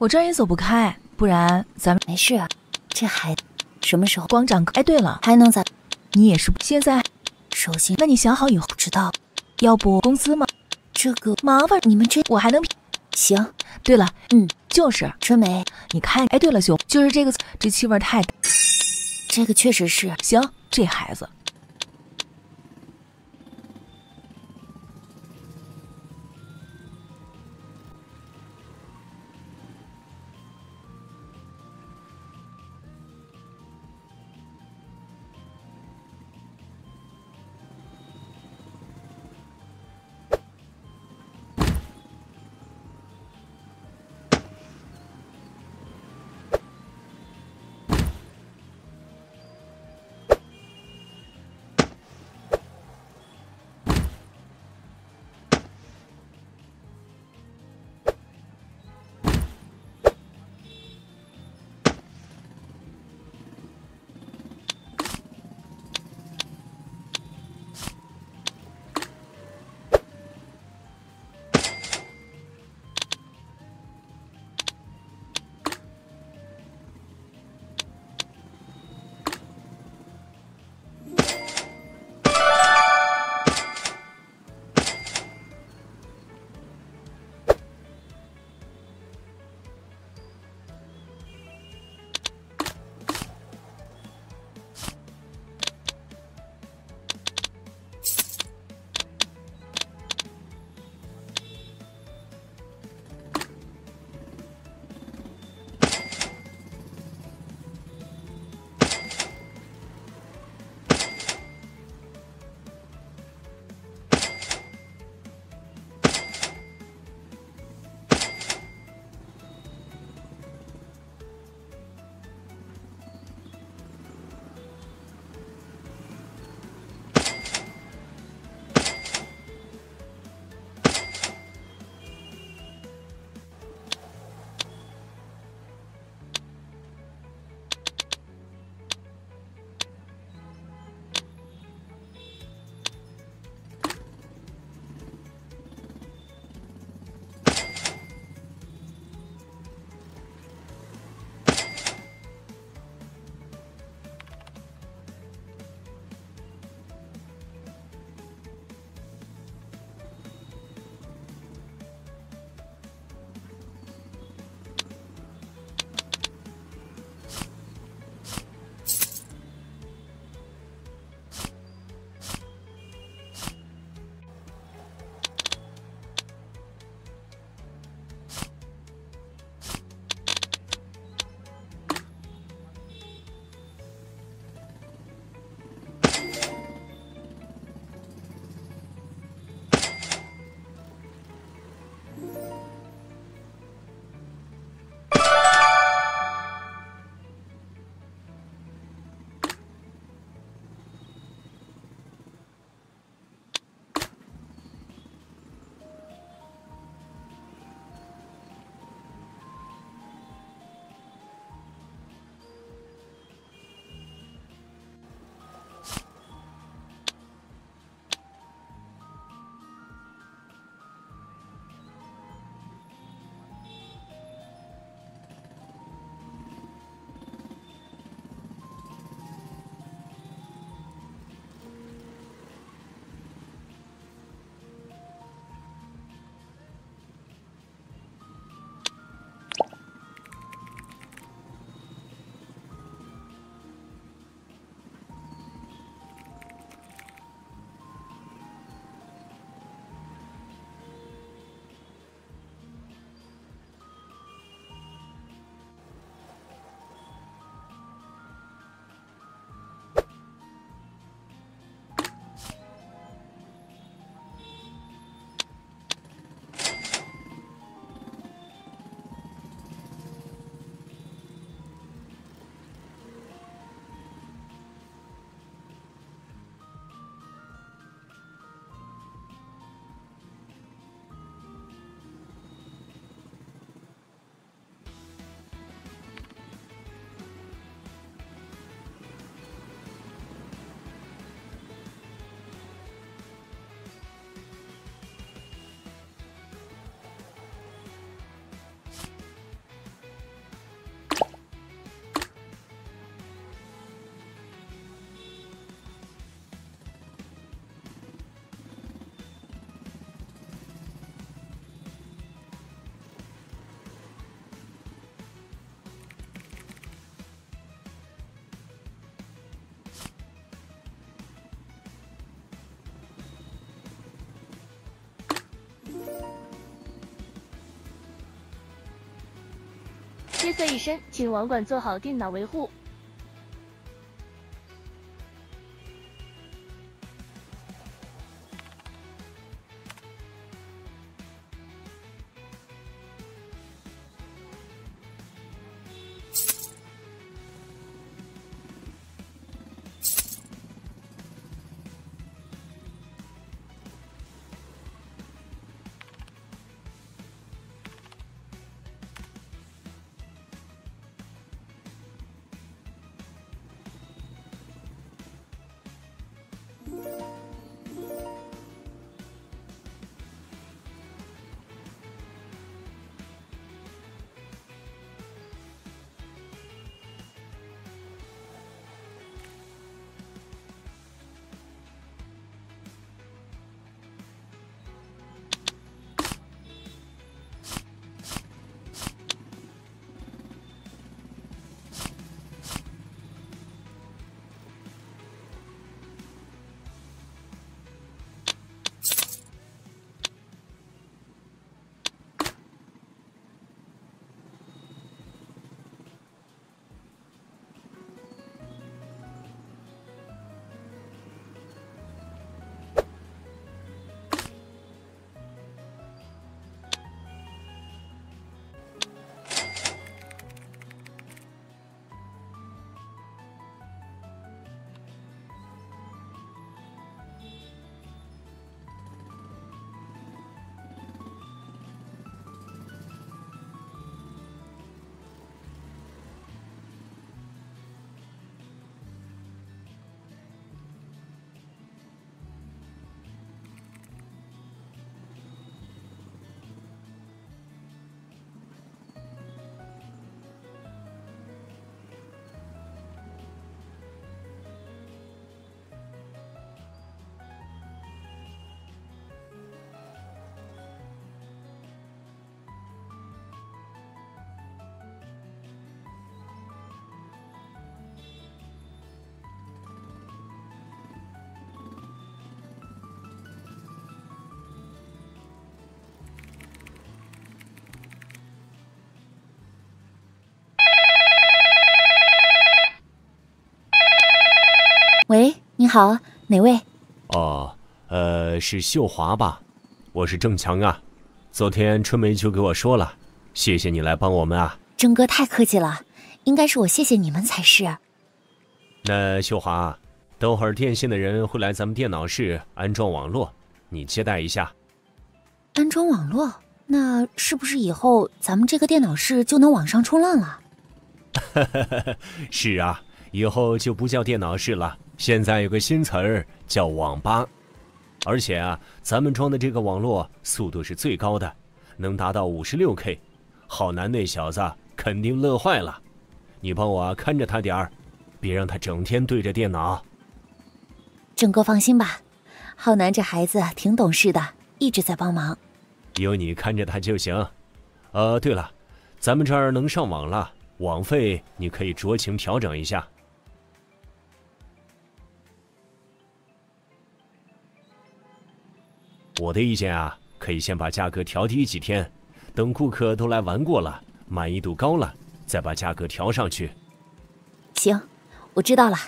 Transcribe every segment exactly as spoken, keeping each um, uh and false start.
我这儿也走不开，不然咱们没事啊。这孩子什么时候光长个？哎，对了， 还能咋？ 你也是现在？ 手心？ 那你想好以后知道？ 要不公司吗？ 这个麻烦你们这我还能行。 对了， 嗯， 就是春梅， 你看，哎，对了，兄，就是这个，这气味太大。 这个确实是。 行，这孩子。 夜色已深，请网管做好电脑维护。 喂，你好，哪位？ 哦，呃，是秀华吧？我是郑强啊。昨天春梅就给我说了，谢谢你来帮我们啊。 郑哥太客气了，应该是我谢谢你们才是。 那秀华，等会儿电信的人会来咱们电脑室安装网络，你接待一下。 安装网络？那是不是以后咱们这个电脑室就能网上冲浪了？ 是啊，以后就不叫电脑室了，现在有个新词儿叫网吧。而且啊，咱们装的这个网络速度是最高的，能达到 五十六K。 浩南那小子肯定乐坏了，你帮我看着他点儿，别让他整天对着电脑。 郑哥放心吧，浩南这孩子挺懂事的，一直在帮忙。 有你看着他就行。呃，对了，咱们这儿能上网了，网费你可以酌情调整一下。我的意见啊，可以先把价格调低几天，等顾客都来玩过了，满意度高了，再把价格调上去。 行，我知道了。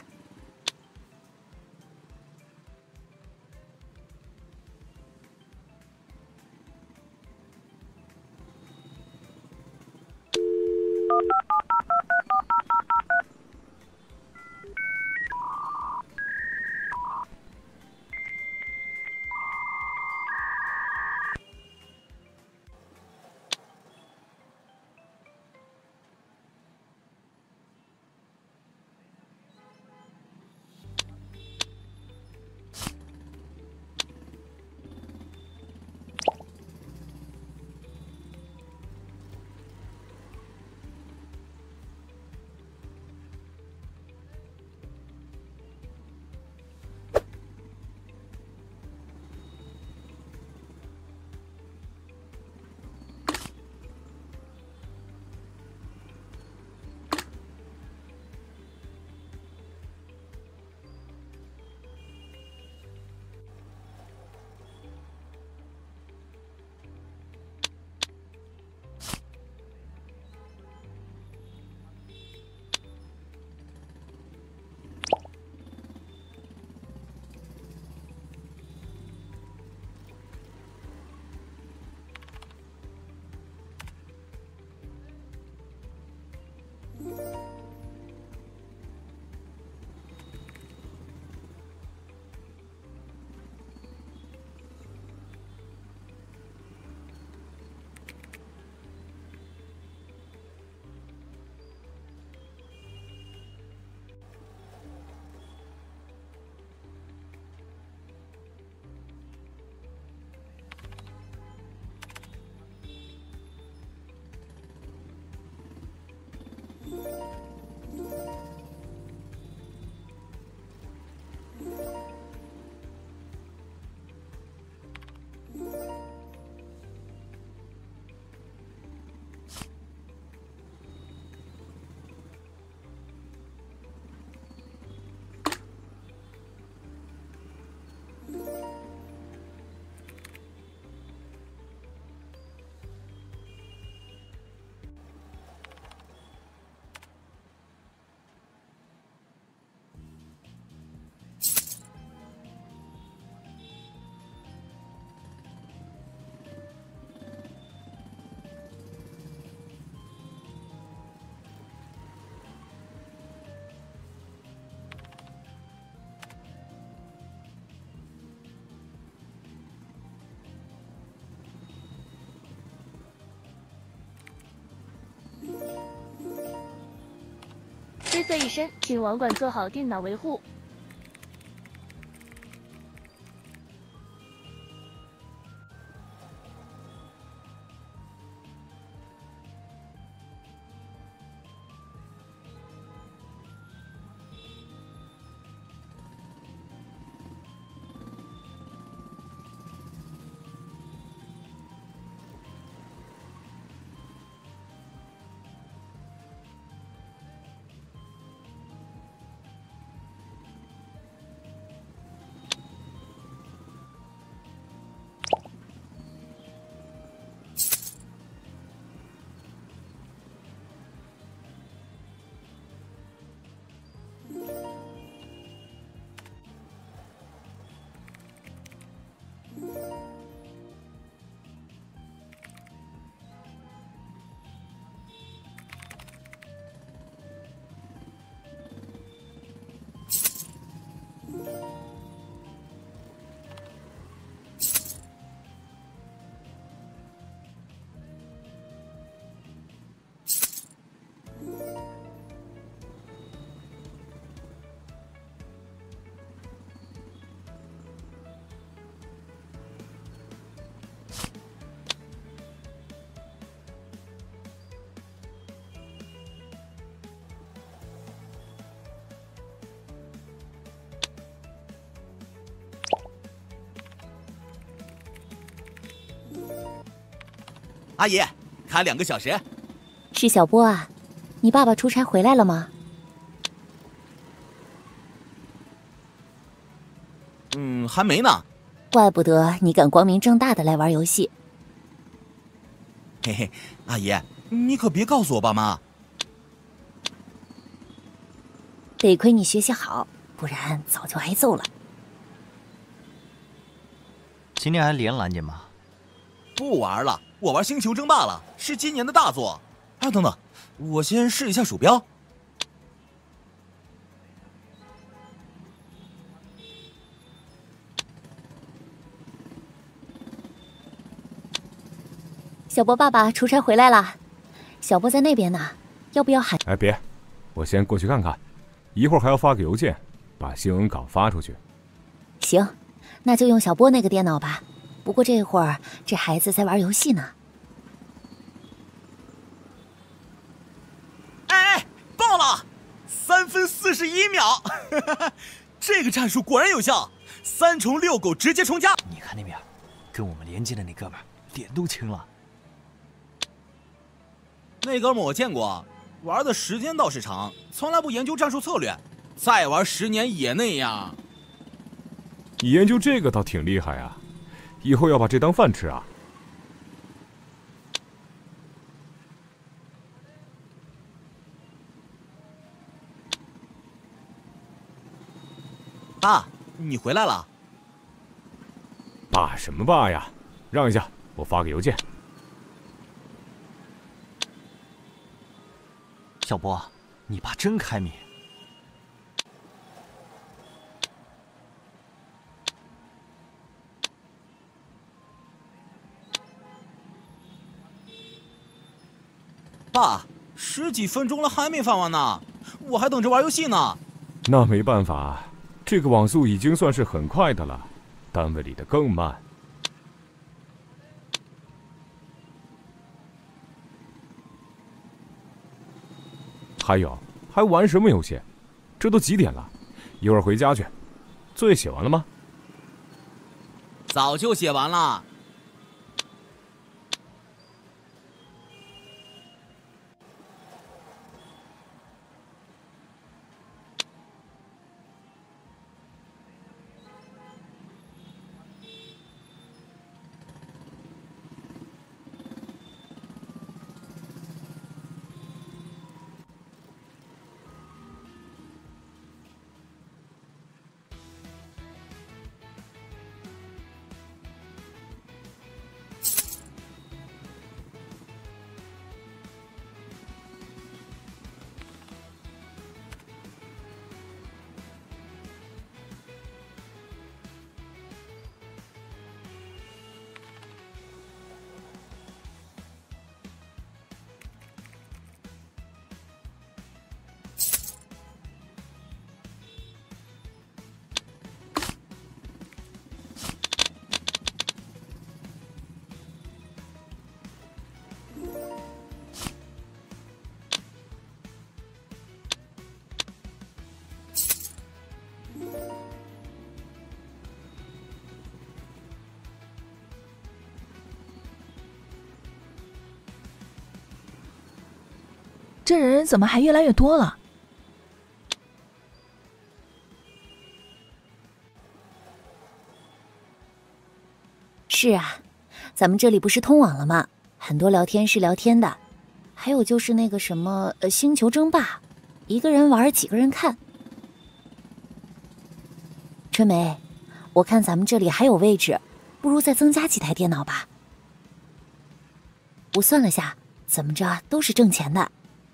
失色一身，请网管做好电脑维护。 阿姨，开两个小时。 是小波啊，你爸爸出差回来了吗？ 嗯，还没呢。 怪不得你敢光明正大的来玩游戏。 嘿嘿，阿姨，你可别告诉我爸妈。 得亏你学习好，不然早就挨揍了。 今天还连拦截吗？ 不玩了，我玩星球争霸了，是今年的大作。啊，等等，我先试一下鼠标。 小波爸爸出差回来了，小波在那边呢，要不要喊？ 哎，别，我先过去看看，一会儿还要发个邮件，把新闻稿发出去。 行，那就用小波那个电脑吧。不过这会儿这孩子在玩游戏呢。 哎，爆了！三分四十一秒，这个战术果然有效，三重遛狗直接冲加。 你看那边，跟我们连接的那哥们儿脸都青了。 那哥们我见过，玩的时间倒是长，从来不研究战术策略，再玩十年也那样。 你研究这个倒挺厉害啊，以后要把这当饭吃啊。 爸，你回来了。 爸什么爸呀？让一下，我发个邮件。 小波，你爸真开明。 爸，十几分钟了还没翻完呢，我还等着玩游戏呢。 那没办法，这个网速已经算是很快的了，单位里的更慢。还有，还玩什么游戏？这都几点了？一会儿回家去。作业写完了吗？ 早就写完了。 这人怎么还越来越多了？ 是啊，咱们这里不是通网了吗？很多聊天室聊天的，还有就是那个什么呃星球争霸，一个人玩几个人看。春梅，我看咱们这里还有位置，不如再增加几台电脑吧。我算了下，怎么着都是挣钱的。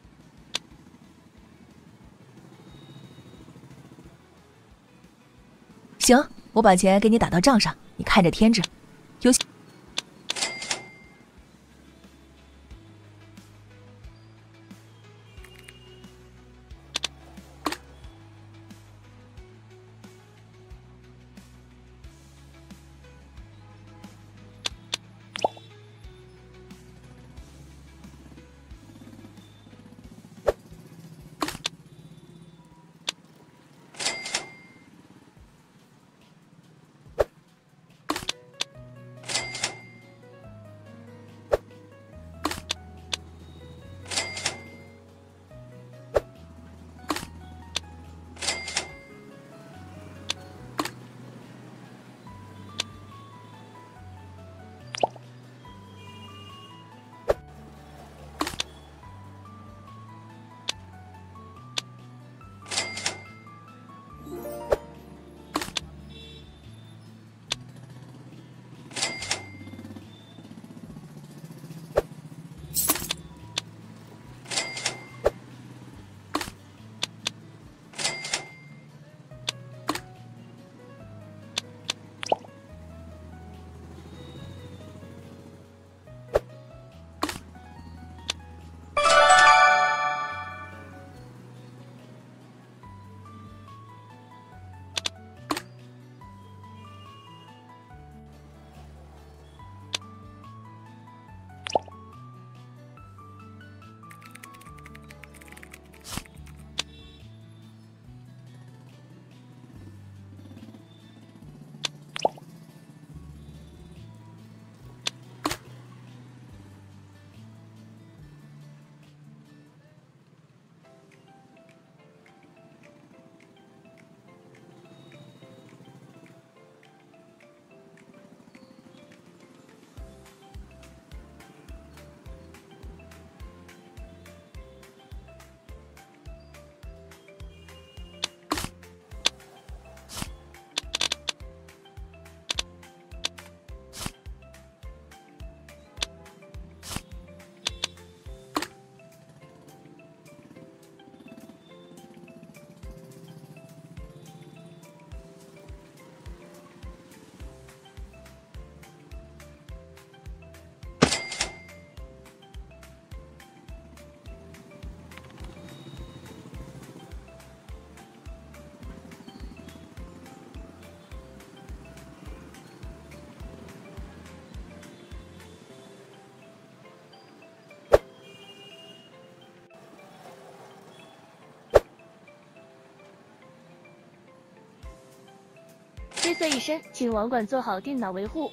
行，我把钱给你打到账上，你看着添置。有。 黑色一身，请网管做好电脑维护。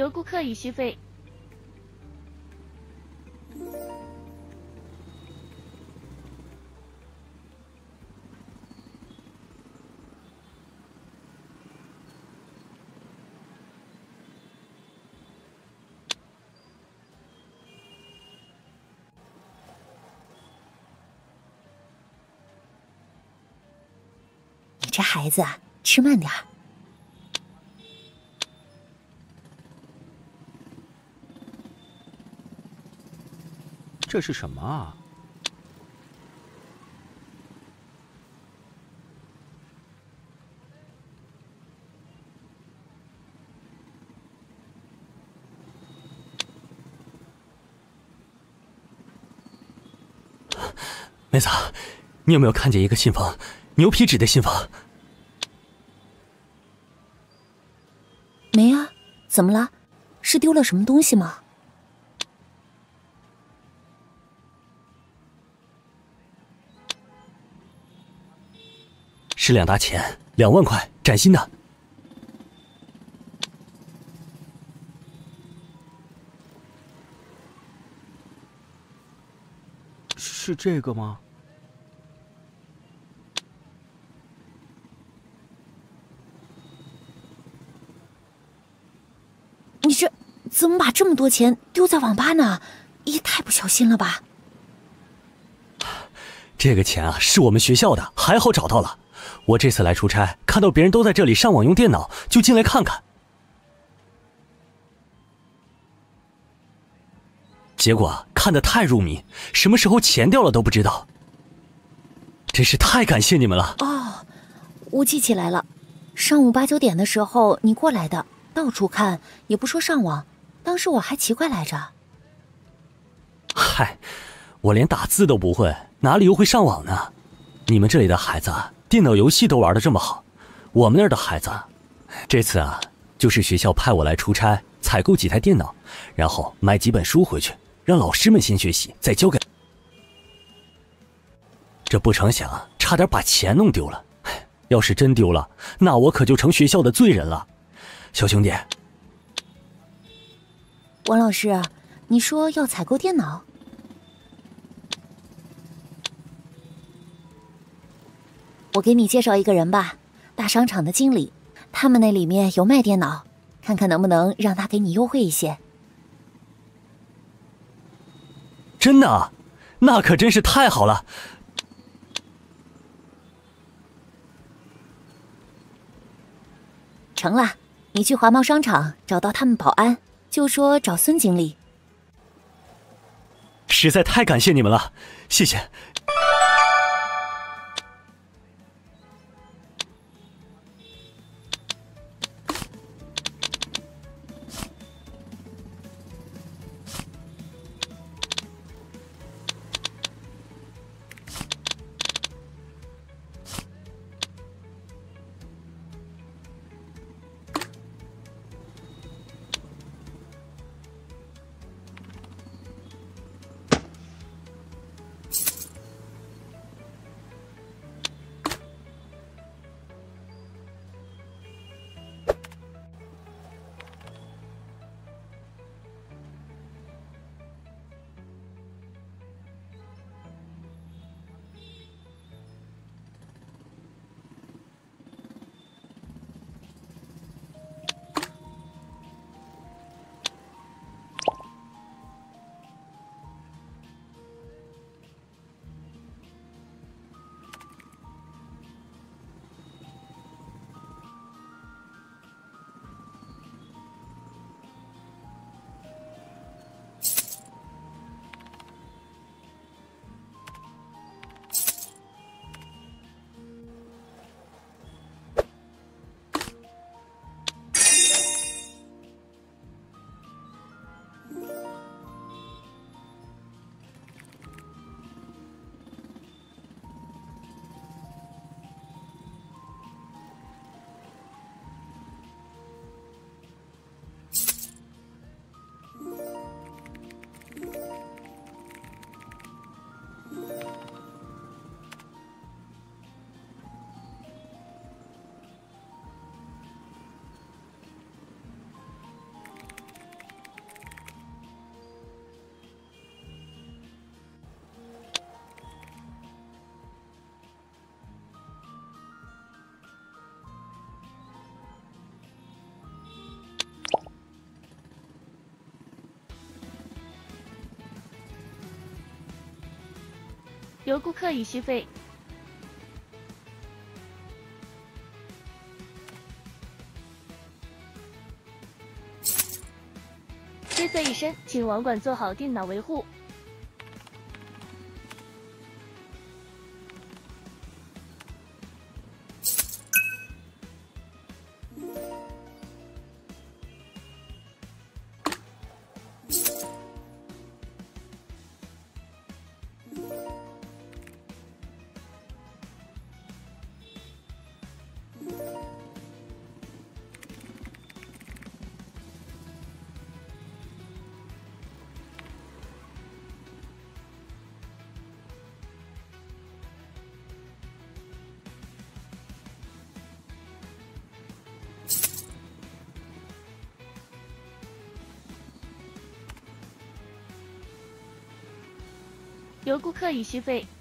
由顾客已续费。 你这孩子啊，吃慢点儿。 这是什么啊？ 妹子，你有没有看见一个信封？牛皮纸的信封？ 没啊，怎么了？是丢了什么东西吗？ 是两沓钱，两万块，崭新的。 是这个吗？ 你这怎么把这么多钱丢在网吧呢？也太不小心了吧！ 这个钱啊，是我们学校的，还好找到了。我这次来出差，看到别人都在这里上网用电脑，就进来看看。结果看得太入迷，什么时候钱掉了都不知道。真是太感谢你们了。 哦，我记起来了，上午八九点的时候你过来的，到处看也不说上网，当时我还奇怪来着。 嗨，我连打字都不会，哪里又会上网呢？你们这里的孩子啊，电脑游戏都玩得这么好，我们那儿的孩子，这次啊，就是学校派我来出差，采购几台电脑，然后买几本书回去，让老师们先学习，再交给。这不成想，差点把钱弄丢了。要是真丢了，那我可就成学校的罪人了。小兄弟， 王老师，你说要采购电脑？我给你介绍一个人吧，大商场的经理，他们那里面有卖电脑，看看能不能让他给你优惠一些。 真的啊？那可真是太好了。 成了，你去华贸商场找到他们保安，就说找孙经理。 实在太感谢你们了，谢谢。 由顾客已续费。黑色一身，请网管做好电脑维护。由顾客已续费。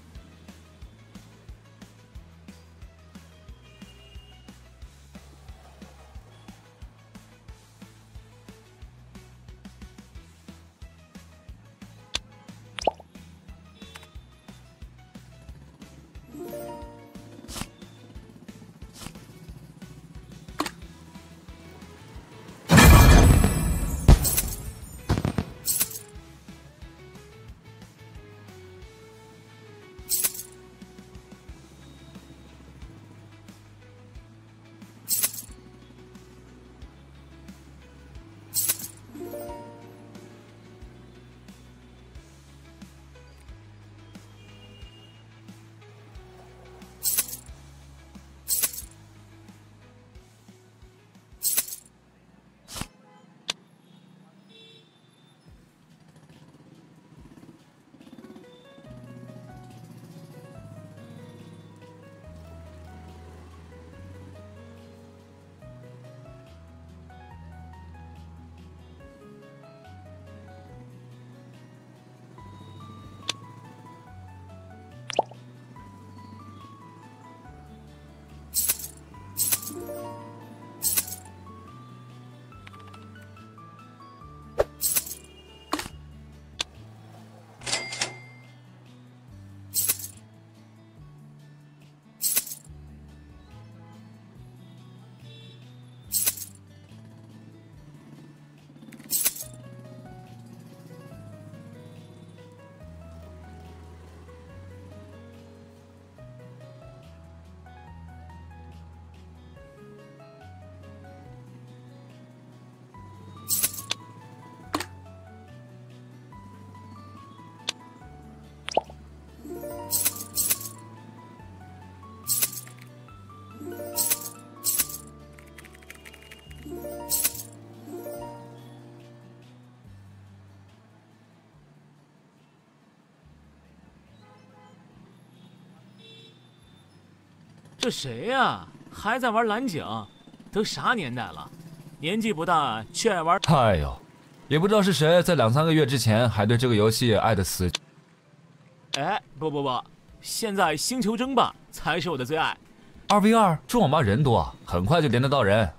这谁呀？还在玩蓝井？都啥年代了，年纪不大却爱玩。 哎呦，也不知道是谁在两三个月之前还对这个游戏爱的死。 哎，不不不，现在星球争霸才是我的最爱。 二 v 二，这网吧人多，很快就连得到人。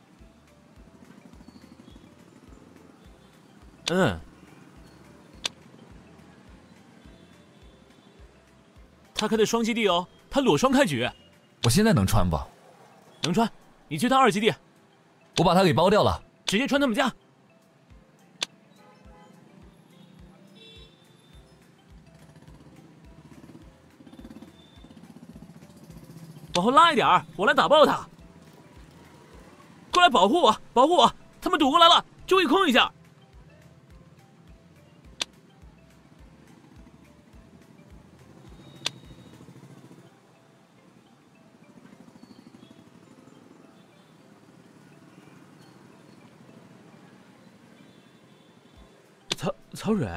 嗯。他开的双基地哦，他裸双开局。 我现在能穿不？ 能穿，你去他二基地。 我把他给包掉了， 直接穿他们家。往后拉一点儿，我来打爆他。过来保护我，保护我！他们堵过来了，注意空一下。曹曹蕊，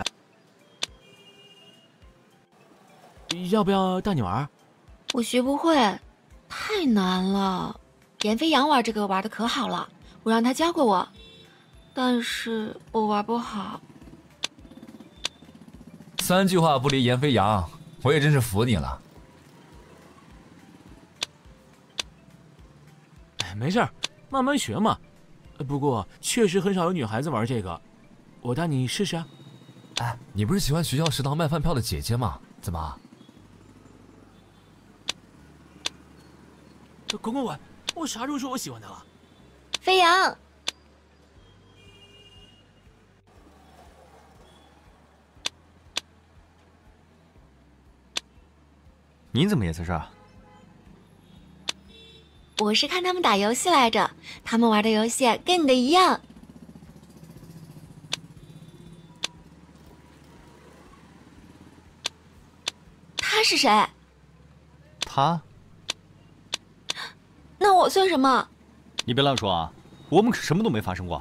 要不要带你玩？ 我学不会，太难了。闫飞扬玩这个玩的可好了，我让他教过我，但是我玩不好。 三句话不离闫飞扬，我也真是服你了。 哎，没事儿，慢慢学嘛。不过确实很少有女孩子玩这个。我带你试试啊！ 哎，你不是喜欢学校食堂卖饭票的姐姐吗？怎么， 滚滚滚！我啥时候说我喜欢他了？ 飞扬， 你怎么也在这儿？ 我是看他们打游戏来着，他们玩的游戏跟你的一样。他是谁？ 他？ 那我算什么？ 你别乱说啊，我们可什么都没发生过。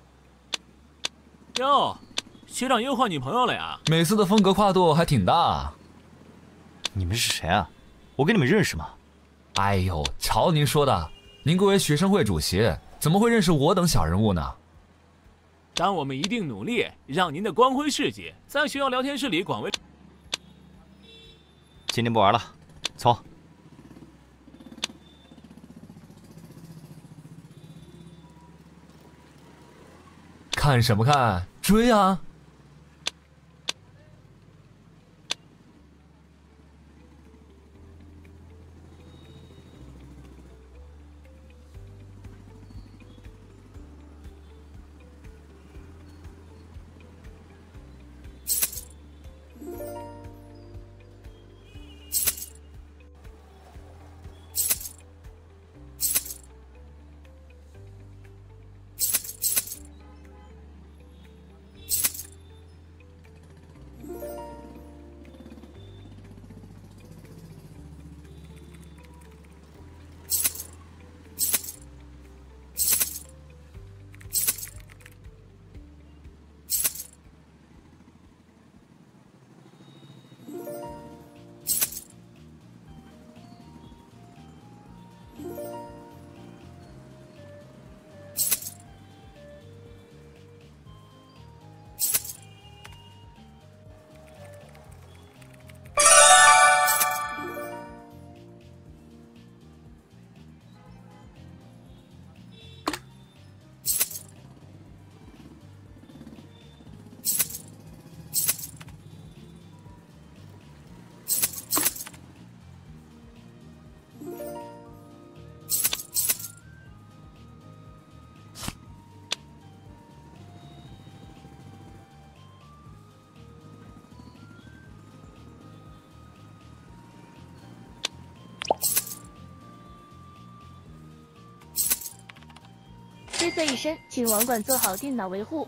哟，学长又换女朋友了呀？ 每次的风格跨度还挺大。 你们是谁啊？我跟你们认识吗？ 哎呦，瞧您说的，您贵为学生会主席，怎么会认识我等小人物呢？ 但我们一定努力，让您的光辉事迹在学校聊天室里广为。 今天不玩了，走。 看什么看？追啊！ 灰色一身，请网管做好电脑维护。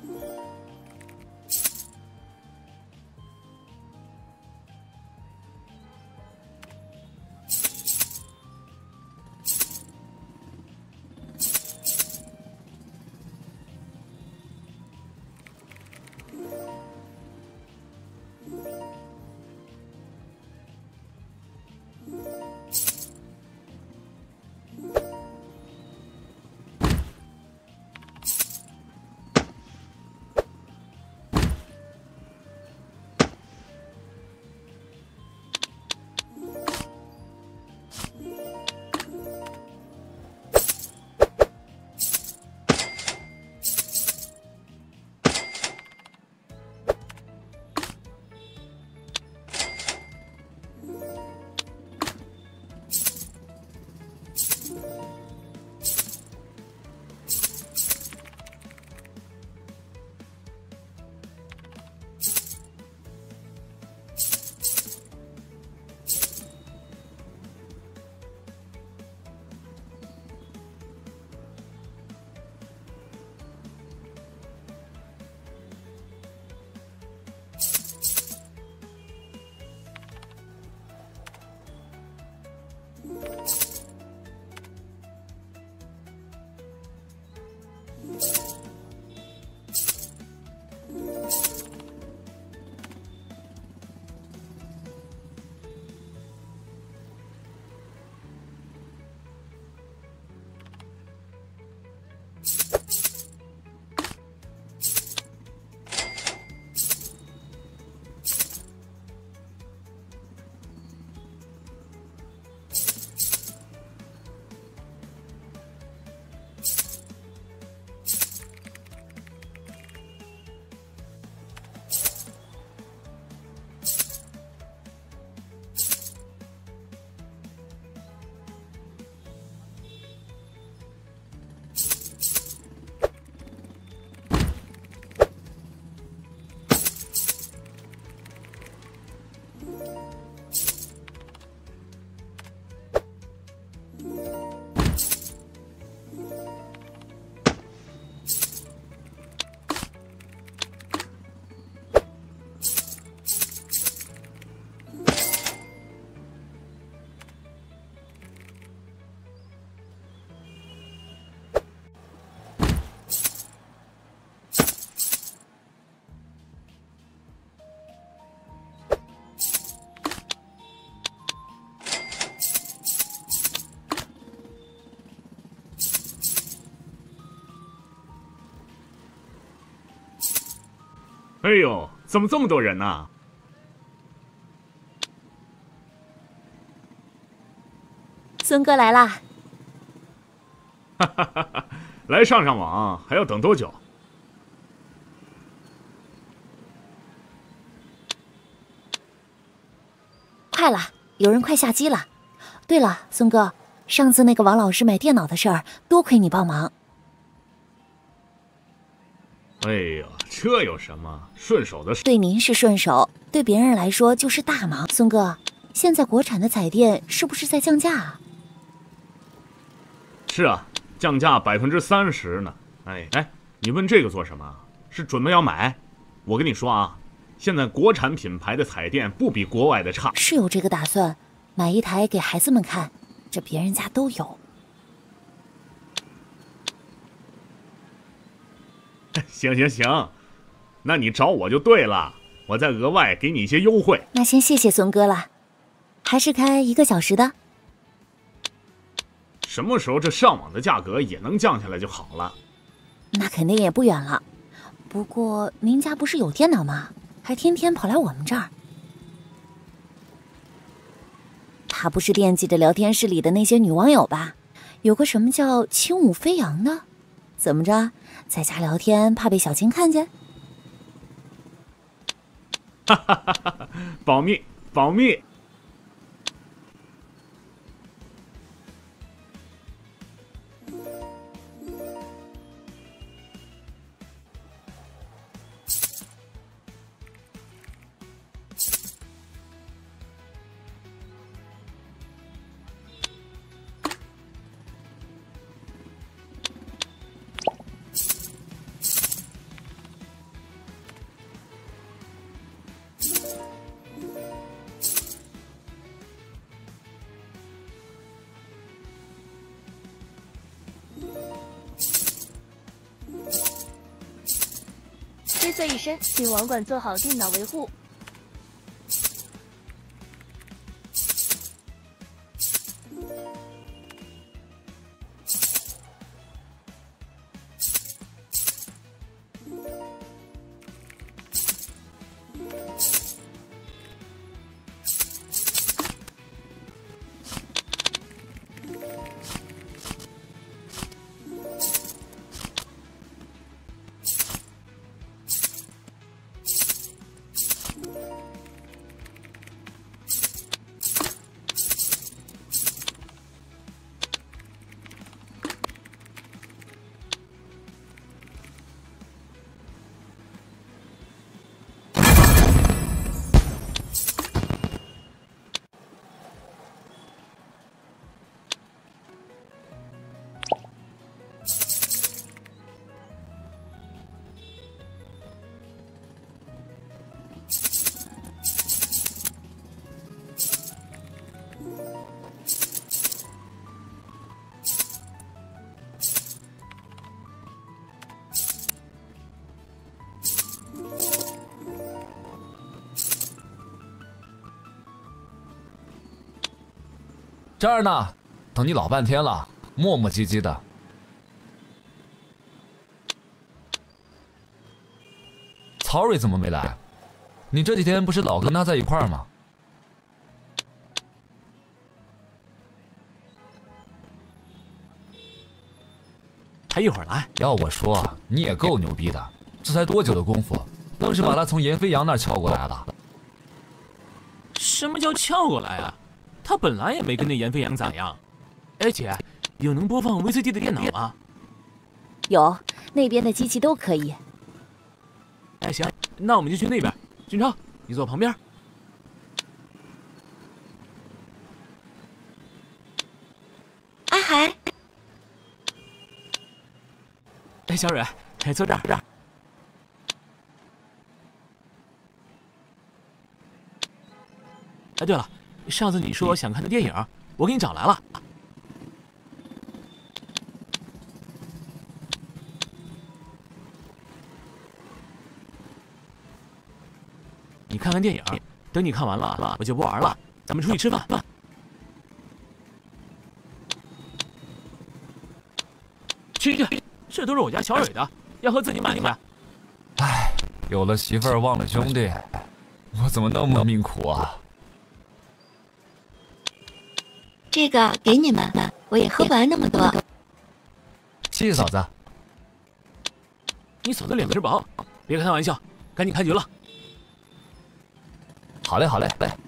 哎呦，怎么这么多人呢？ 孙哥来啦！ 哈哈哈哈！来上上网还要等多久？ 快了，有人快下机了。对了，孙哥，上次那个王老师买电脑的事儿，多亏你帮忙。 哎呀，这有什么？顺手的事。 对您是顺手，对别人来说就是大忙。孙哥，现在国产的彩电是不是在降价啊？ 是啊，降价百分之三十呢。哎哎，你问这个做什么？是准备要买？我跟你说啊，现在国产品牌的彩电不比国外的差。 是有这个打算，买一台给孩子们看，这别人家都有。 行行行，那你找我就对了，我再额外给你一些优惠。 那先谢谢孙哥了，还是开一个小时的。 什么时候这上网的价格也能降下来就好了。 那肯定也不远了。不过您家不是有电脑吗？还天天跑来我们这儿。他不是惦记着聊天室里的那些女网友吧？有个什么叫轻舞飞扬的，怎么着，在家聊天怕被小青看见？ 哈哈哈哈！保密，保密。 灰色一身，请网管做好电脑维护。 这儿呢，等你老半天了，磨磨唧唧的。曹蕊怎么没来？你这几天不是老跟他在一块儿吗？ 他一会儿来。 要我说，你也够牛逼的，这才多久的功夫，愣是把他从严飞扬那儿撬过来了。 什么叫撬过来啊？他本来也没跟那严飞扬咋样。哎姐，有能播放 V C D 的电脑吗？ 有，那边的机器都可以。 哎行，那我们就去那边。俊超，你坐旁边。 阿海， 哎小蕊，哎坐这儿这儿。哎对了，上次你说想看的电影，我给你找来了。你看看电影，等你看完了，我就不玩了，咱们出去吃饭。去去，这都是我家小蕊的，要喝自己买去。 哎， 有了媳妇儿忘了兄弟，我怎么那么命苦啊？ 这个给你们，我也喝不完那么多。 谢谢嫂子。 你嫂子脸皮薄，别开他玩笑，赶紧开局了。 好嘞，好嘞，嘞。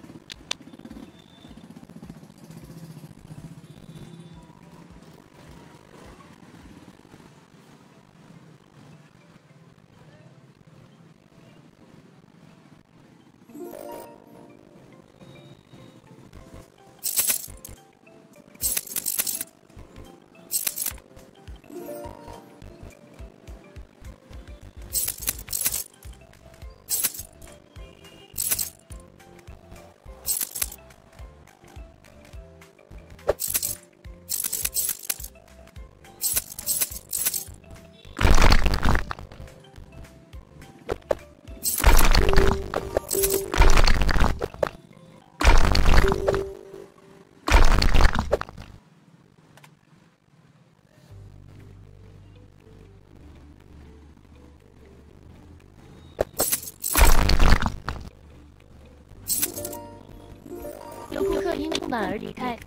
有顾客因不满而离开。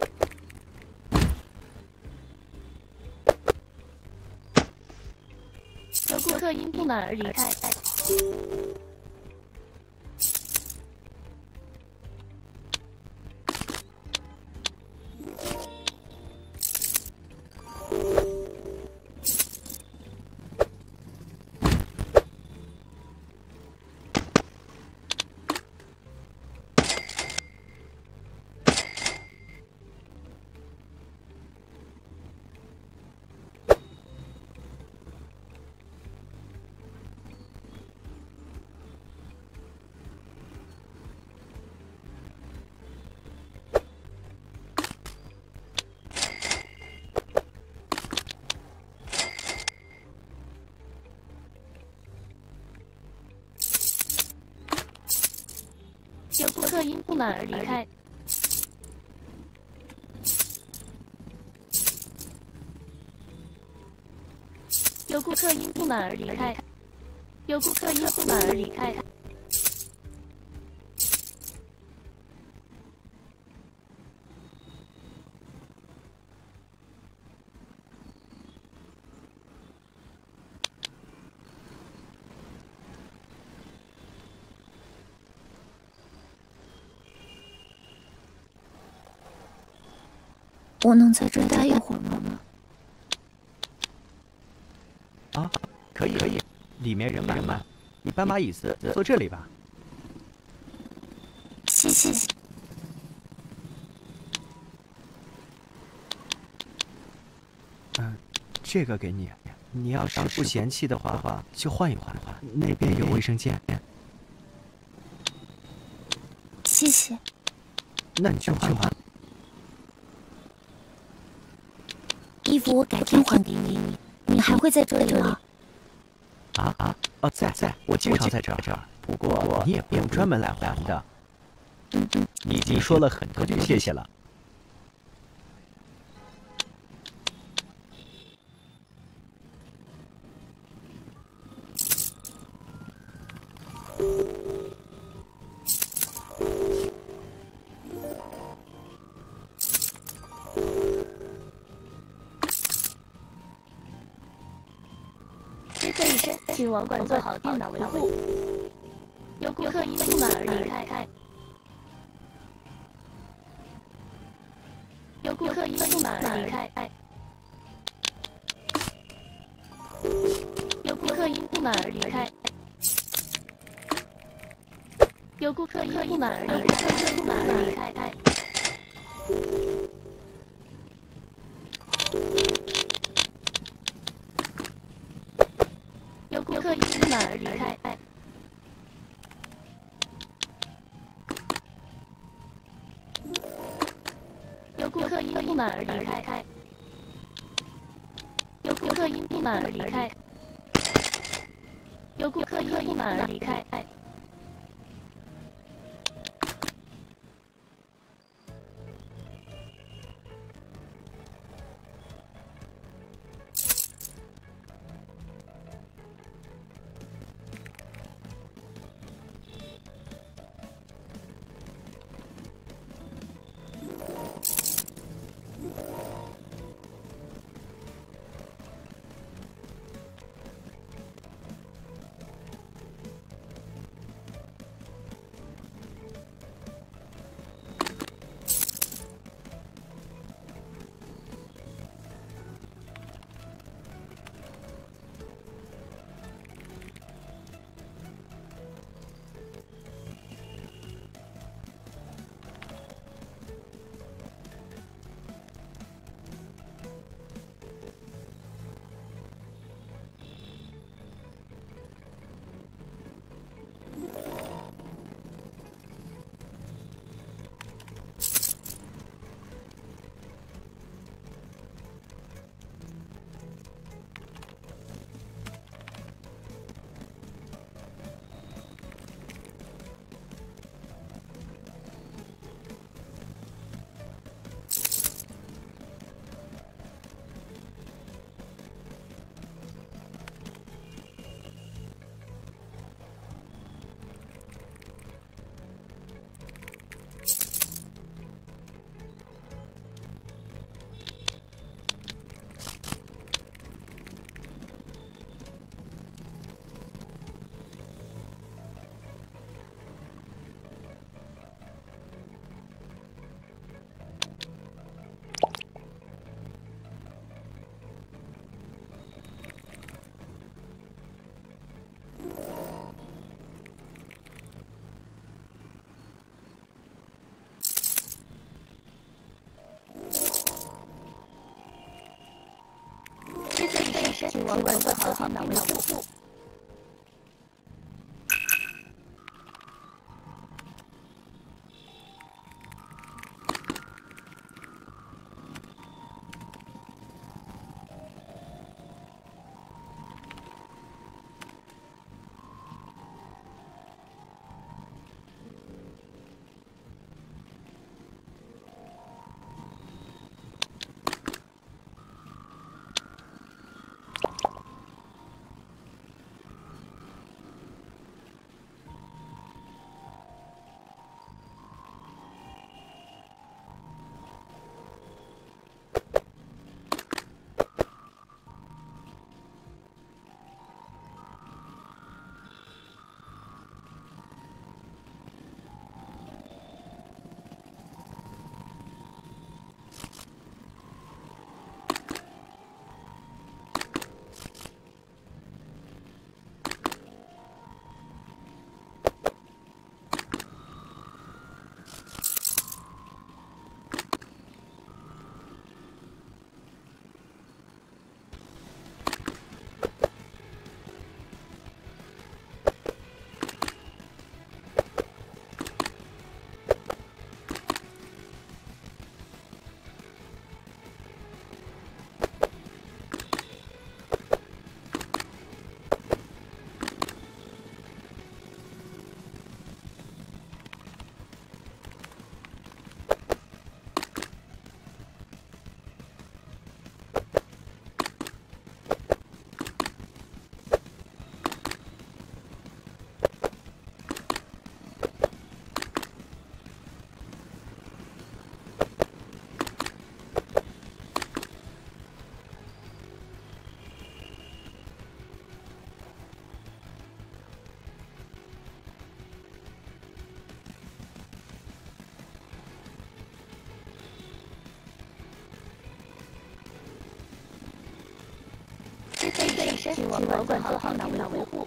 有顾客因不满而离开。有顾客因不满而离开。有顾客因不满而离开。有顾客因不满而离开。 我能在这儿待一会儿吗？ 啊，可以可以，里面人满满，你搬把椅子坐这里吧。 谢谢。 嗯，这个给你，你要是不嫌弃的话，就换一换。那边有卫生间。 谢谢。 那你去换换。 衣服我改天还给你，你还会在这里吗？ 啊啊哦，在在，我经常在这儿。不过你也不用专门来还的。 嗯嗯， 你已经说了很多句谢谢了。 这一生，请网管做好电脑维护。有顾客因不满而离开。有顾客因不满而离开。有顾客因不满而离开。有顾客因不满而离开。不满而离开。有顾客因不满而离开。有顾客因不满而离开。有顾客因不满而离开。有顾客因不满而离开。 身，请网管做好电脑维护。本身，请网管做好电脑维护。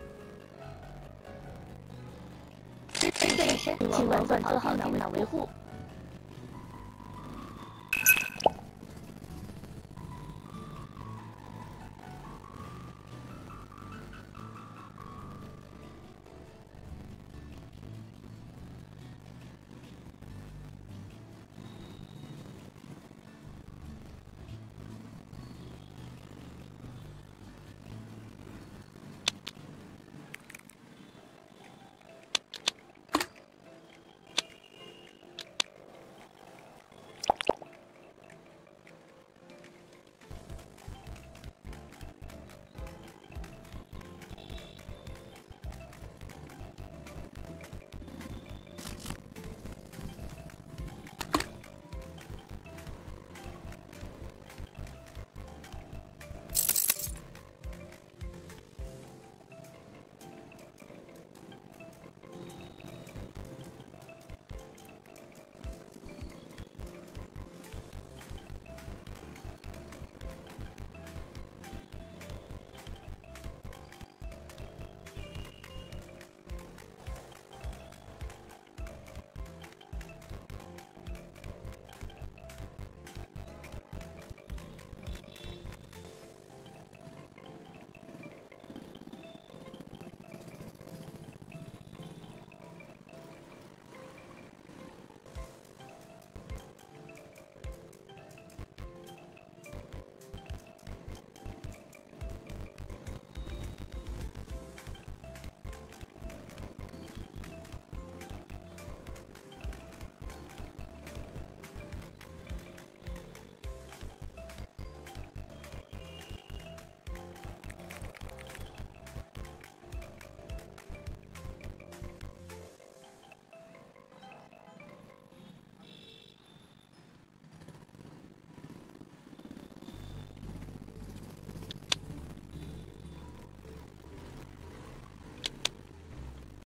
本身，请网管做好电脑维护。